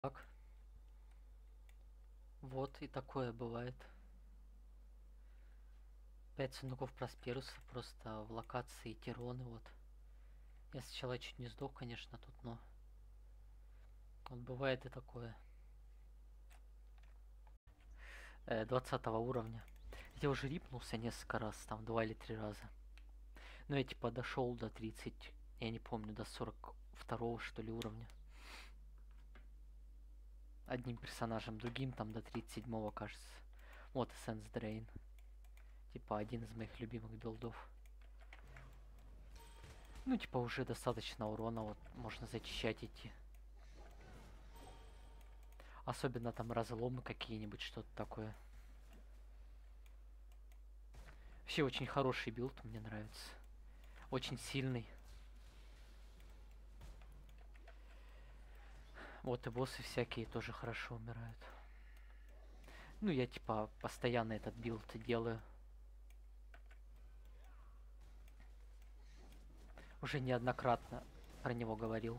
Так, вот и такое бывает. 5 сундуков Просперуса просто в локации Тироны, вот. Я сначала чуть не сдох, конечно, тут, но... Вот бывает и такое. 20 уровня. Я уже рипнулся несколько раз, там 2 или 3 раза. Но я типа дошел до 30, я не помню, до 42 что ли уровня. Одним персонажем, другим там до 37, кажется. Вот Essence Drain. Типа один из моих любимых билдов. Ну, типа, уже достаточно урона, вот, можно зачищать идти. Особенно там разломы какие-нибудь, что-то такое. Вообще очень хороший билд, мне нравится. Очень сильный. Вот и боссы всякие тоже хорошо умирают. Ну, я типа постоянно этот билд делаю. Уже неоднократно про него говорил.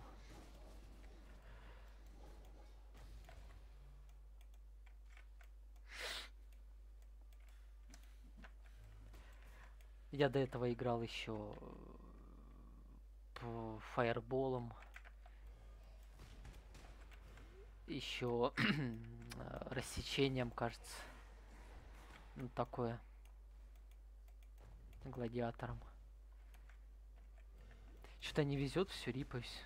Я до этого играл еще по фаерболом. Еще рассечением, кажется. Ну, такое. Гладиатором. Что-то не везет, все рипаюсь.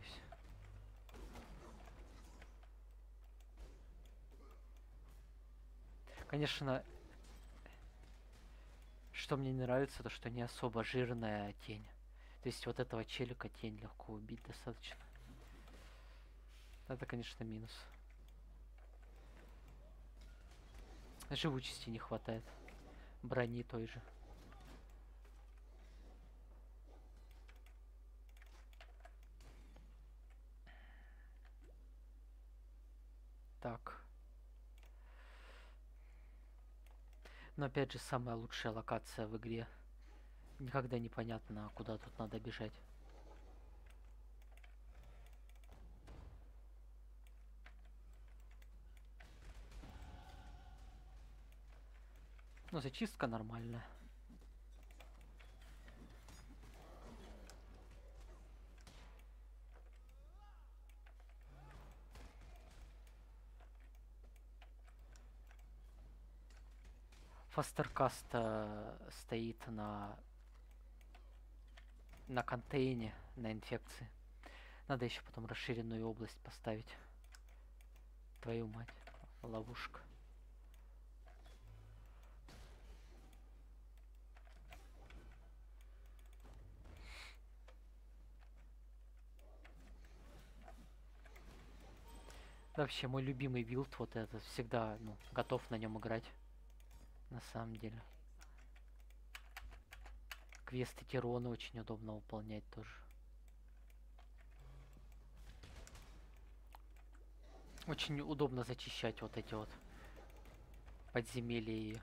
Конечно, что мне не нравится, то что не особо жирная тень. То есть вот этого челика тень легко убить достаточно. Это, конечно, минус. Живучести не хватает. Брони той же. Так. Но опять же, самая лучшая локация в игре. Никогда непонятно, куда тут надо бежать. Ну, зачистка нормальная. Фастеркаст стоит на контейне, на инфекции. Надо еще потом расширенную область поставить. Твою мать. Ловушка. Да, вообще, мой любимый билд вот этот. Всегда, ну, готов на нем играть. На самом деле. Квесты Тирона очень удобно выполнять тоже. Очень удобно зачищать вот эти вот подземелья.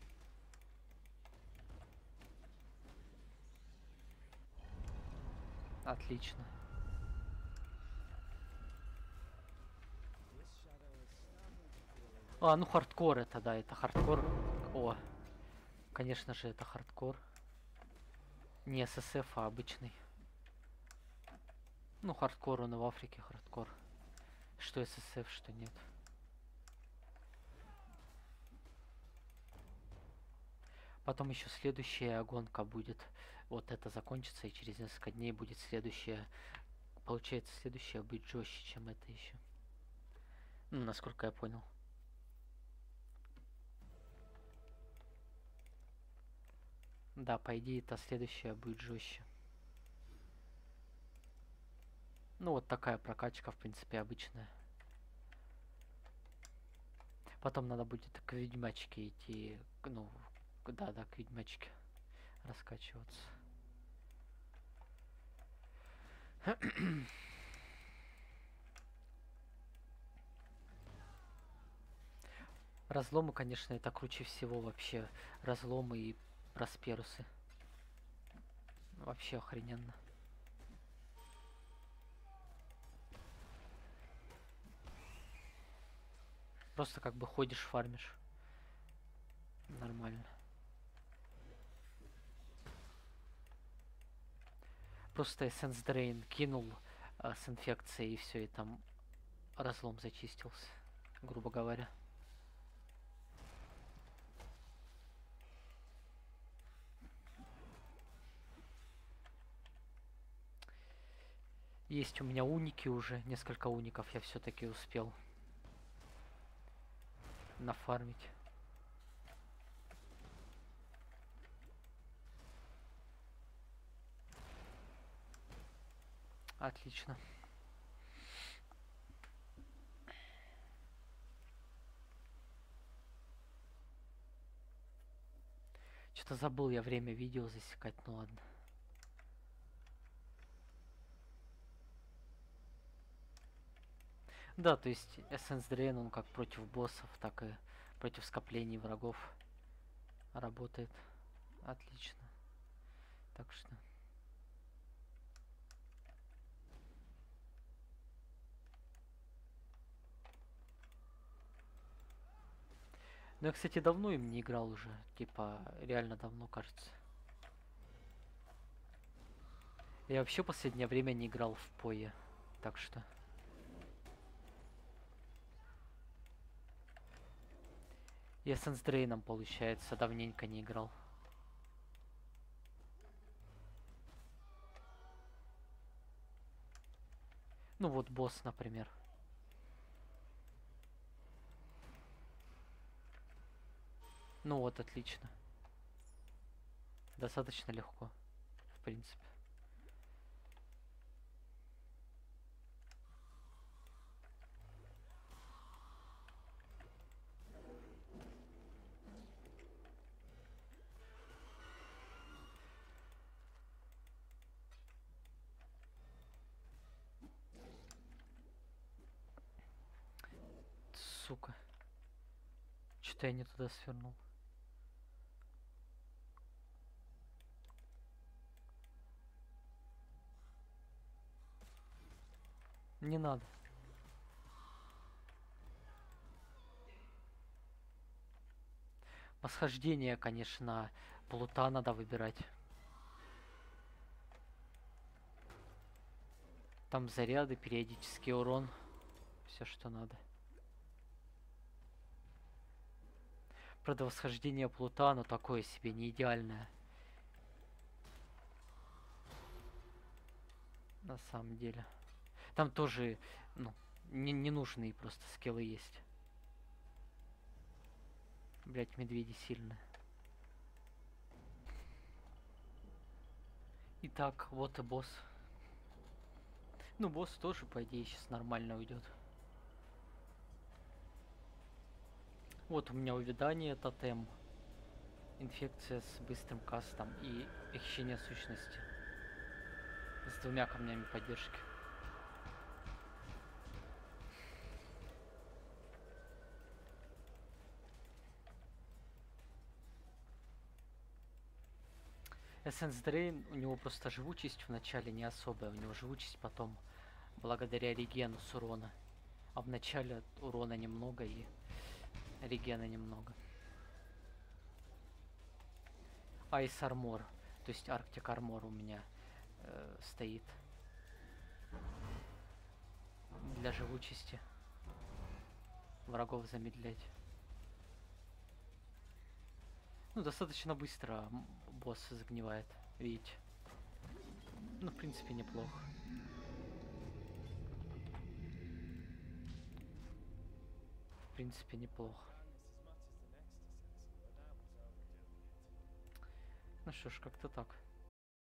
Отлично. А, ну хардкор это, да, это хардкор. О, конечно же, это хардкор. Не ССФ, а обычный. Ну, хардкор, он и в Африке хардкор. Что ССФ, что нет. Потом еще следующая гонка будет. Вот это закончится, и через несколько дней будет следующая. Получается, следующая будет жестче, чем это еще. Ну, насколько я понял. Да, по идее, это следующая будет жестче. Ну, вот такая прокачка, в принципе, обычная. Потом надо будет к ведьмачке идти. Ну, да, к ведьмачке раскачиваться. Разломы, конечно, это круче всего вообще. Разломы и просперусы. Вообще охрененно. . Просто как бы ходишь, фармишь. Нормально. Просто Essence Drain кинул с инфекцией и все, и там разлом зачистился, грубо говоря. Есть у меня уники уже, несколько уников я все-таки успел нафармить. Отлично. Что-то забыл я время видео засекать, ну ладно. Да, то есть Essence Drain, он как против боссов, так и против скоплений врагов работает. Отлично. Так что... Ну, я, кстати, давно им не играл уже. Типа, реально давно, кажется. Я вообще последнее время не играл в Пое. Так что... Я с Энсдрейном, получается, давненько не играл. Ну вот босс, например. Ну вот, отлично. Достаточно легко, в принципе. Сука. Что-то я не туда свернул. Не надо. Восхождение, конечно, плута надо выбирать. Там заряды, периодический урон. Все, что надо. Правда, восхождение плута, оно такое себе, не идеальное. На самом деле. Там тоже, ну, ненужные просто скиллы есть. Блять, медведи сильные. Итак, вот и босс. Ну, босс тоже, по идее, сейчас нормально уйдет. Вот у меня увядание, тотем. Инфекция с быстрым кастом и похищение сущности. С 2 камнями поддержки. Essence Drain, у него просто живучесть в начале не особая. У него живучесть потом благодаря регену с урона. А в начале урона немного и регена немного. Ice Armor, то есть Arctic Armor у меня стоит для живучести. Врагов замедлять. Ну, достаточно быстро босс загнивает, видите. Ну, в принципе, неплохо. В принципе, неплохо. Ну что ж, как-то так.